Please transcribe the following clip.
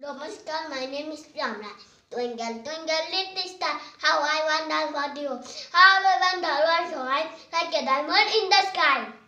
Namaskar, my name is Ramla. Twinkle, twinkle, little star, how I wonder what you. How I wonder what you are, like a diamond in the sky.